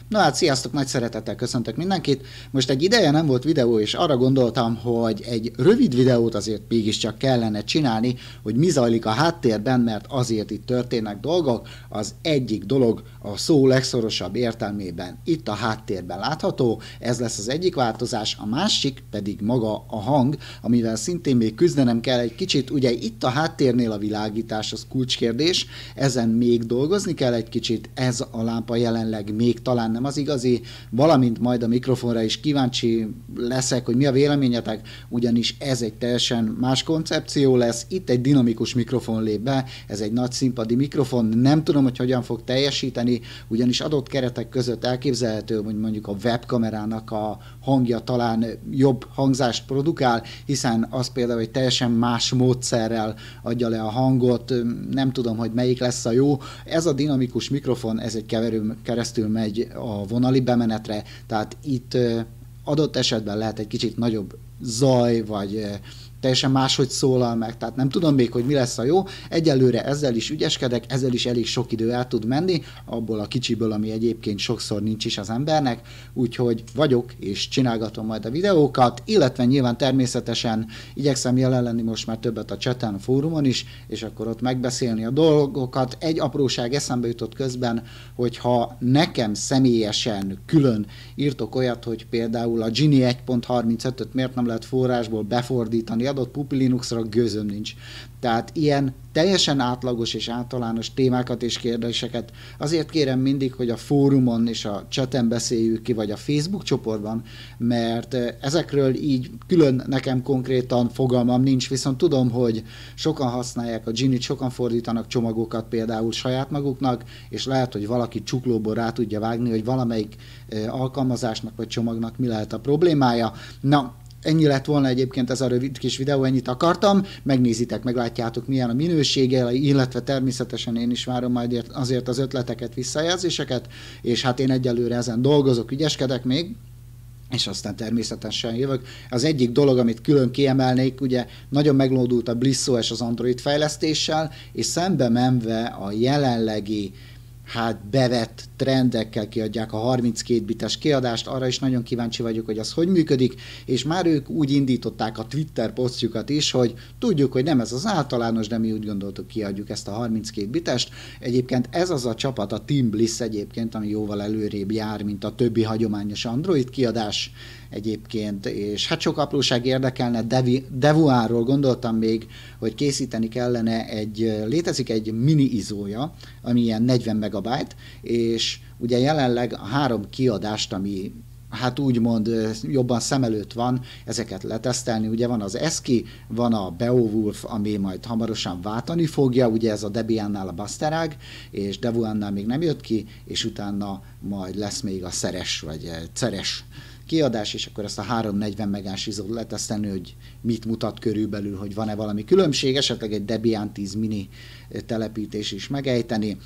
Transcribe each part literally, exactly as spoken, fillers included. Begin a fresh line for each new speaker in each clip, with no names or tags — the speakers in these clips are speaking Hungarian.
Na hát sziasztok, nagy szeretettel köszöntök mindenkit. Most egy ideje nem volt videó, és arra gondoltam, hogy egy rövid videót azért mégiscsak kellene csinálni, hogy mi zajlik a háttérben, mert azért itt történnek dolgok. Az egyik dolog a szó legszorosabb értelmében itt a háttérben látható, ez lesz az egyik változás, a másik pedig maga a hang, amivel szintén még küzdenem kell egy kicsit. Ugye itt a háttérnél a világítás az kulcskérdés, ezen még dolgozni kell egy kicsit, ez a lámpa jelenleg még talán nem az igazi, valamint majd a mikrofonra is kíváncsi leszek, hogy mi a véleményetek, ugyanis ez egy teljesen más koncepció lesz. Itt egy dinamikus mikrofon lép be, ez egy nagy színpadi mikrofon, nem tudom, hogy hogyan fog teljesíteni, ugyanis adott keretek között elképzelhető, hogy mondjuk a webkamerának a hangja talán jobb hangzást produkál, hiszen az például egy teljesen más módszerrel adja le a hangot, nem tudom, hogy melyik lesz a jó. Ez a dinamikus mikrofon, ez egy keverőn keresztül megy a vonali bemenetre, tehát itt adott esetben lehet egy kicsit nagyobb zaj, vagy teljesen máshogy szólal meg, tehát nem tudom még, hogy mi lesz a jó. Egyelőre ezzel is ügyeskedek, ezzel is elég sok idő el tud menni, abból a kicsiből, ami egyébként sokszor nincs is az embernek, úgyhogy vagyok és csinálgatom majd a videókat, illetve nyilván természetesen igyekszem jelen lenni most már többet a chaten, a fórumon is, és akkor ott megbeszélni a dolgokat. Egy apróság eszembe jutott közben, hogyha nekem személyesen külön írtok olyat, hogy például a Gini egy pont harmincötöt miért nem lehet forrásból befordítani adott Pupi Linuxra, gőzöm nincs. Tehát ilyen teljesen átlagos és általános témákat és kérdéseket azért kérem mindig, hogy a fórumon és a chaten beszéljük ki, vagy a Facebook csoportban, mert ezekről így külön nekem konkrétan fogalmam nincs, viszont tudom, hogy sokan használják a Ginit, sokan fordítanak csomagokat például saját maguknak, és lehet, hogy valaki csuklóból rá tudja vágni, hogy valamelyik alkalmazásnak vagy csomagnak mi lehet a problémája. Na, ennyi lett volna egyébként ez a rövid kis videó, ennyit akartam, megnézitek, meglátjátok milyen a minősége, illetve természetesen én is várom majd azért az ötleteket, visszajelzéseket, és hát én egyelőre ezen dolgozok, ügyeskedek még, és aztán természetesen jövök. Az egyik dolog, amit külön kiemelnék, ugye nagyon meglódult a BlissOS az Android fejlesztéssel, és szembe menve a jelenlegi hát bevett trendekkel kiadják a harminckét bites kiadást, arra is nagyon kíváncsi vagyok, hogy az hogy működik, és már ők úgy indították a Twitter posztjukat is, hogy tudjuk, hogy nem ez az általános, de mi úgy gondoltuk, kiadjuk ezt a harminckét bitest. Egyébként ez az a csapat, a Team Bliss egyébként, ami jóval előrébb jár, mint a többi hagyományos Android kiadás egyébként, és hát sok apróság érdekelne, Devi, Devuánról gondoltam még, hogy készíteni kellene egy, létezik egy mini izója, ami ilyen negyven megabyte, és ugye jelenleg a három kiadást, ami hát úgymond jobban szem előtt van, ezeket letesztelni. Ugye van az Eski, van a Beowulf, ami majd hamarosan váltani fogja, ugye ez a Debiannál a Busterág, és Devuannál még nem jött ki, és utána majd lesz még a Szeres, vagy Ceres kiadás, és akkor ezt a három negyven megás izót letesztelni, hogy mit mutat körülbelül, hogy van-e valami különbség, esetleg egy Debian tíz mini telepítés is megejteni.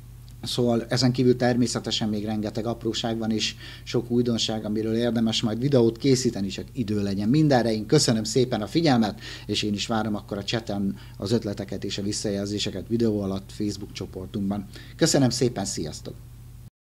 Szóval ezen kívül természetesen még rengeteg apróság van, és sok újdonság, amiről érdemes majd videót készíteni, csak idő legyen mindenre. Én köszönöm szépen a figyelmet, és én is várom akkor a chaten az ötleteket és a visszajelzéseket videó alatt Facebook csoportunkban. Köszönöm szépen, sziasztok!